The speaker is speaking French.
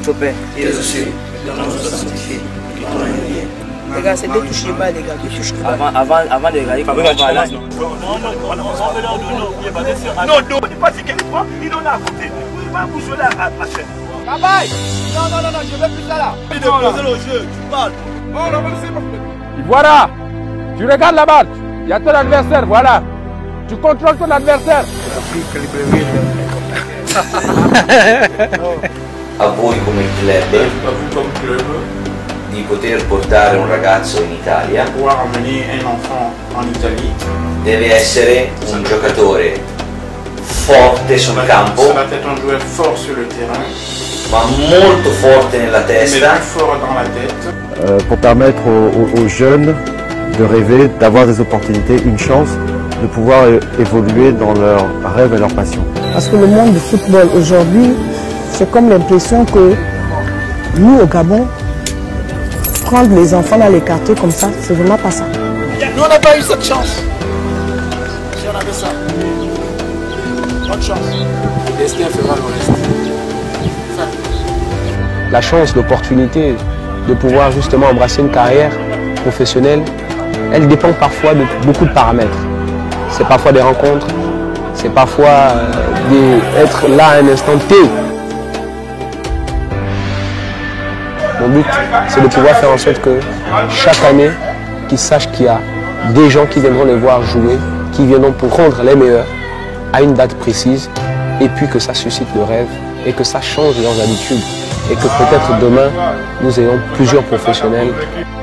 notre Père. Et aussi, donne-nous de sanctifier, qui t'en est lié. Les gars, c'est de toucher pas, les gars, de toucher pas. Avant de regarder, non, n'oublie pas si quelquefois, il en a à côté. Vous ne pas bouger là, ma chère. Travail! Non, je veux plus ça là. Il est posé le jeu, tu parles. Voilà! Tu regardes la balle. Il y a ton adversaire, voilà. Tu contrôles ton adversaire. A voi come club di poter portare un ragazzo in Italia, deve essere un giocatore forte sul campo, ma molto forte nella testa, pour permettre aux jeunes de rêver, d'avoir des opportunités, une chance de pouvoir évoluer dans leurs rêves et leurs passions. Parce que le monde du football aujourd'hui, c'est comme l'impression que nous au Gabon, prendre les enfants dans les quartiers comme ça, c'est vraiment pas ça. Nous on n'a pas eu cette chance. Si on avait ça. Bonne chance. le destin fera le reste. La chance, l'opportunité de pouvoir justement embrasser une carrière professionnelle, elle dépend parfois de beaucoup de paramètres. C'est parfois des rencontres, c'est parfois être là à un instant T. Mon but, c'est de pouvoir faire en sorte que chaque année, qu'ils sachent qu'il y a des gens qui viendront les voir jouer, qui viendront pour rendre les meilleurs à une date précise, et puis que ça suscite le rêve et que ça change leurs habitudes. Et que peut-être demain, nous ayons plusieurs professionnels